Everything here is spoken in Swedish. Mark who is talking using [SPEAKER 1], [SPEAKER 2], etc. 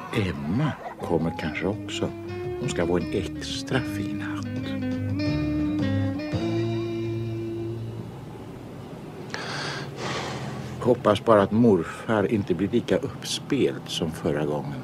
[SPEAKER 1] Emma kommer kanske också. Hon ska vara en extra fin hatt. Hoppas bara att morfar inte blir lika uppspelt som förra gången.